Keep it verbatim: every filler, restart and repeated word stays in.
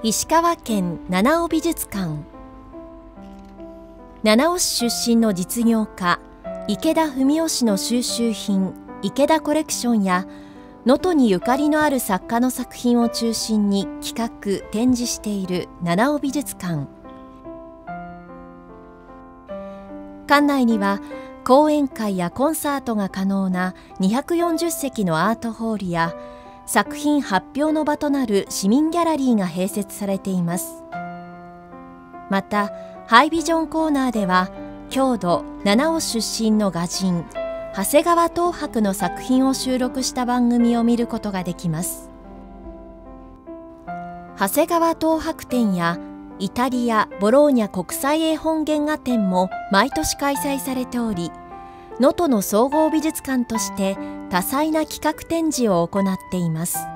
石川県七尾美術館。七尾市出身の実業家池田文雄氏の収集品池田コレクションや能登にゆかりのある作家の作品を中心に企画・展示している七尾美術館。館内には講演会やコンサートが可能なにひゃくよんじゅっせきのアートホールや作品発表の場となる市民ギャラリーが併設されています。またハイビジョンコーナーでは郷土七尾出身の画人長谷川東博の作品を収録した番組を見ることができます。長谷川東博展やイタリア・ボローニャ国際絵本原画展も毎年開催されており、能登の総合美術館として多彩な企画展示を行っています。